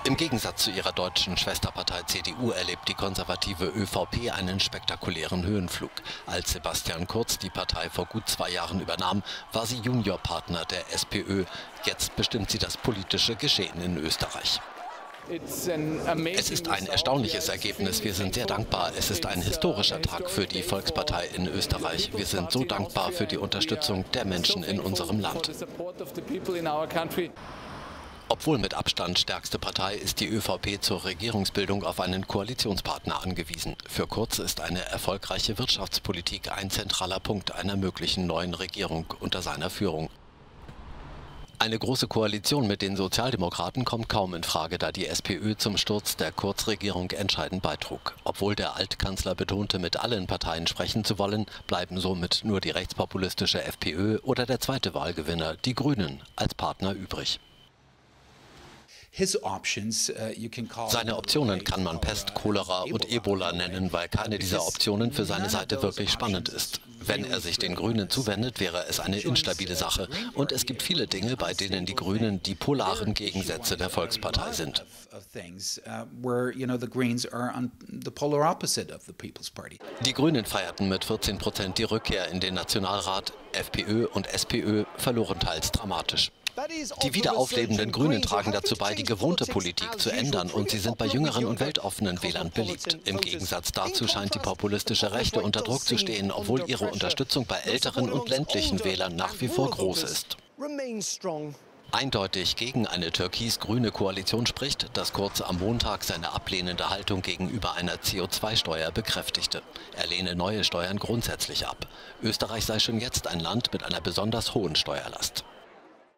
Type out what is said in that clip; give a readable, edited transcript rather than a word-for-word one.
Im Gegensatz zu ihrer deutschen Schwesterpartei CDU erlebt die konservative ÖVP einen spektakulären Höhenflug. Als Sebastian Kurz die Partei vor gut 2 Jahren übernahm, war sie Juniorpartner der SPÖ. Jetzt bestimmt sie das politische Geschehen in Österreich. Es ist ein erstaunliches Ergebnis. Wir sind sehr dankbar. Es ist ein historischer Tag für die Volkspartei in Österreich. Wir sind so dankbar für die Unterstützung der Menschen in unserem Land. Obwohl mit Abstand stärkste Partei, ist die ÖVP zur Regierungsbildung auf einen Koalitionspartner angewiesen. Für Kurz ist eine erfolgreiche Wirtschaftspolitik ein zentraler Punkt einer möglichen neuen Regierung unter seiner Führung. Eine große Koalition mit den Sozialdemokraten kommt kaum in Frage, da die SPÖ zum Sturz der Kurz-Regierung entscheidend beitrug. Obwohl der Altkanzler betonte, mit allen Parteien sprechen zu wollen, bleiben somit nur die rechtspopulistische FPÖ oder der zweite Wahlgewinner, die Grünen, als Partner übrig. Seine Optionen kann man Pest, Cholera und Ebola nennen, weil keine dieser Optionen für seine Seite wirklich spannend ist. Wenn er sich den Grünen zuwendet, wäre es eine instabile Sache. Und es gibt viele Dinge, bei denen die Grünen die polaren Gegensätze der Volkspartei sind. Die Grünen feierten mit 14% die Rückkehr in den Nationalrat. FPÖ und SPÖ verloren teils dramatisch. Die wiederauflebenden Grünen tragen dazu bei, die gewohnte Politik zu ändern, und sie sind bei jüngeren und weltoffenen Wählern beliebt. Im Gegensatz dazu scheint die populistische Rechte unter Druck zu stehen, obwohl ihre Unterstützung bei älteren und ländlichen Wählern nach wie vor groß ist. Eindeutig gegen eine türkis-grüne Koalition spricht, dass Kurz am Montag seine ablehnende Haltung gegenüber einer CO2-Steuer bekräftigte. Er lehne neue Steuern grundsätzlich ab. Österreich sei schon jetzt ein Land mit einer besonders hohen Steuerlast.